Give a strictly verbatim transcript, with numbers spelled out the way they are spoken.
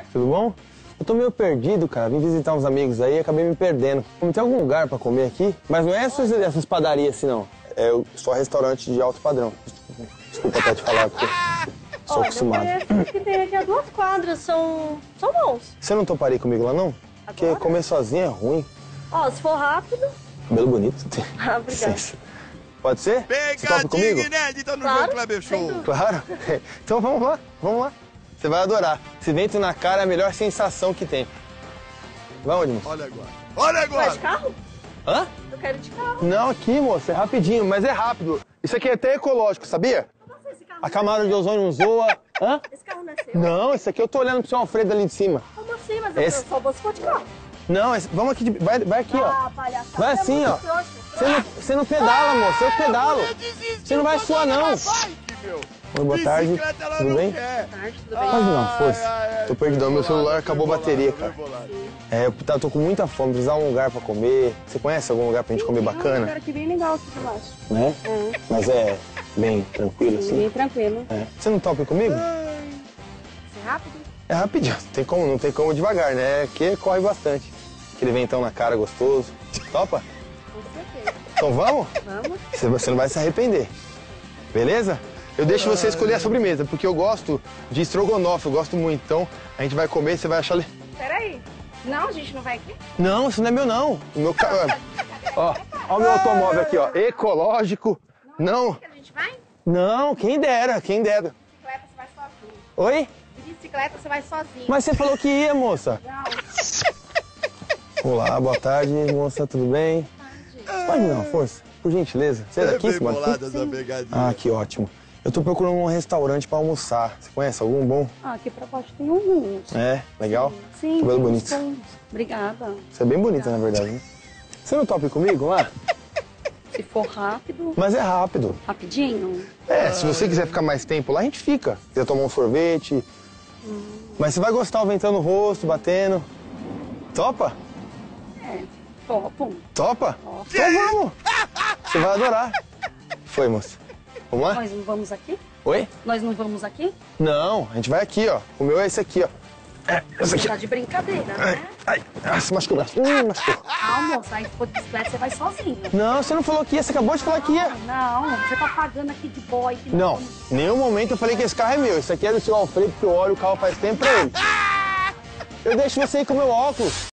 Tudo bom? Eu tô meio perdido, cara. Vim visitar uns amigos aí e acabei me perdendo. Não tem algum lugar pra comer aqui? Mas não é essas, essas padarias assim, não. É só restaurante de alto padrão. Desculpa até te falar, porque sou Olha, acostumado. o que tem aqui a duas quadras são, são bons. Você não toparia comigo lá, não? Porque Agora? comer sozinho é ruim. Ó, se for rápido... Cabelo bonito. Ah, obrigada. Licença. Pode ser? Você topa comigo? Pegadinha inédita no Claro, João Kleber sem Show. dúvida. Claro. Então vamos lá, vamos lá. Você vai adorar. Esse vento na cara é a melhor sensação que tem. Vai onde, moço? Olha agora. Olha Vai agora. de carro? Hã? Eu quero ir de carro. Não, aqui, moço, é rapidinho, mas é rápido. Isso aqui é até ecológico, sabia? Nossa, esse carro, A camada de ozônio não zoa. Hã? esse carro não é seu? Não, esse aqui eu tô olhando pro seu Alfredo ali de cima. Como assim? Mas Esse- eu só vou se for de carro. Não, esse- vamos aqui, de- vai, vai aqui, ó. Ah, palhaçada. Vai é assim, muito ó. trouxa. Você não, você não pedala, moço, eu pedalo. Você não vai suar, não. Oi, boa tarde. Bicicleta ela Tudo não bem? quer. Boa tarde, tudo bem? Pode me dar uma força? Ai, ai, Tô perdidão, meu celular bolado, acabou a foi bateria, bolado, cara. foi bolado. É, eu tá- tô com muita fome, precisava de um lugar pra comer. Você conhece algum lugar pra gente comer Um bacana? lugar aqui bem legal aqui embaixo. Né? É, Mas é bem tranquilo, assim? bem tranquilo. É. Você não topa comigo? Isso é rápido? É rapidinho, não tem como, não tem como devagar, né? Aqui corre bastante. Aquele ventão na cara gostoso. Topa? Com certeza. Então vamos? Vamos? Você- Você não vai se arrepender. Beleza? Eu deixo você escolher a sobremesa, porque eu gosto de estrogonofe, eu gosto muito. Então, a gente vai comer e você vai achar... le- Peraí. Não, a gente não vai aqui? Não, isso não é meu, não. O meu carro... Ó, ó o meu automóvel aqui, ó. Ecológico. Não, A gente vai? não, quem dera, quem dera. Bicicleta, você vai sozinho. Oi? Bicicleta, você vai sozinho. Mas você falou que ia, moça. Não. Olá, boa tarde, moça, tudo bem? Você pode me dar uma força? Por gentileza. Você é daqui, É você bem mora aqui? bolada essa pegadinha. Ah, que ótimo. Eu tô procurando um restaurante pra almoçar. Você conhece algum bom? Ah, aqui pra baixo tem alguns. É, legal? Sim, Cabelo tem uns bonito. bons. Obrigada. Você é bem bonita, na verdade, né? Você não topa ir comigo lá? Se for rápido, Mas é rápido. rapidinho. É, se você quiser ficar mais tempo lá, a gente fica. Se quiser tomar um sorvete. Mas você vai gostar o ventão no rosto, batendo. Topa? É, topo. Topa? Então vamos. Você vai adorar. Foi, moça. Vamos lá? Nós não vamos aqui? Oi? Nós não vamos aqui? Não, a gente vai aqui, ó. O meu é esse aqui, ó. É, esse aqui. Tá de brincadeira, né? Ai, ai, se machucou o braço. Hum, machucou. Ah, moça, aí se for de bicicleta, você vai sozinho. Não, você não falou que ia, você acabou de falar que ia. Não, você tá pagando aqui de boy. Que Não, em nenhum momento eu falei que esse carro é meu. Esse aqui é do seu Alfredo, porque eu olho o carro faz tempo pra ele. Eu deixo você ir com o meu óculos.